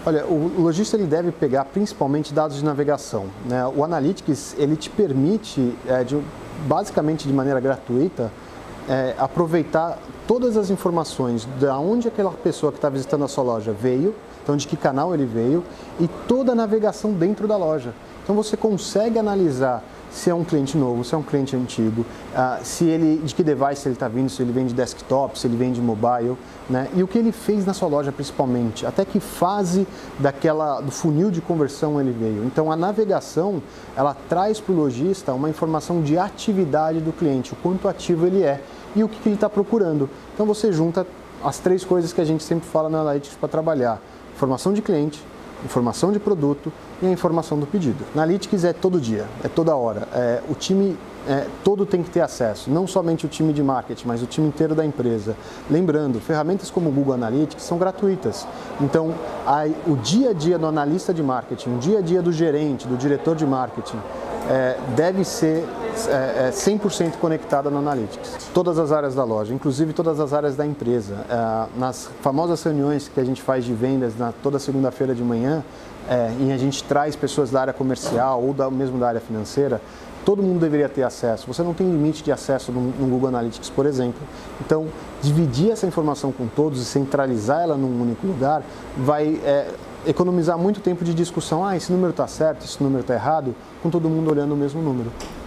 Olha, o lojista ele deve pegar principalmente dados de navegação, né? O Analytics ele te permite, basicamente de maneira gratuita, aproveitar todas as informações de onde aquela pessoa que está visitando a sua loja veio, então de que canal ele veio e toda a navegação dentro da loja. Então você consegue analisar se é um cliente novo, se é um cliente antigo, de que device ele está vindo, se ele vem de desktop, se ele vem de mobile, né? E o que ele fez na sua loja principalmente, até que fase do funil de conversão ele veio. Então a navegação, ela traz para o lojista uma informação de atividade do cliente, o quanto ativo ele é e o que ele está procurando. Então você junta as três coisas que a gente sempre fala na Analytics para trabalhar: informação de cliente, informação de produto e a informação do pedido. Analytics é todo dia, é toda hora. O time todo tem que ter acesso, não somente o time de marketing, mas o time inteiro da empresa. Lembrando, ferramentas como o Google Analytics são gratuitas. Então, o dia a dia do analista de marketing, o dia a dia do gerente, do diretor de marketing, deve ser 100% conectada no Analytics. Todas as áreas da loja, inclusive todas as áreas da empresa. Nas famosas reuniões que a gente faz de vendas toda segunda-feira de manhã, e a gente traz pessoas da área comercial ou mesmo da área financeira, todo mundo deveria ter acesso. Você não tem limite de acesso no Google Analytics, por exemplo. Então, dividir essa informação com todos e centralizar ela num único lugar vai economizar muito tempo de discussão. Esse número está certo, esse número está errado, com todo mundo olhando o mesmo número.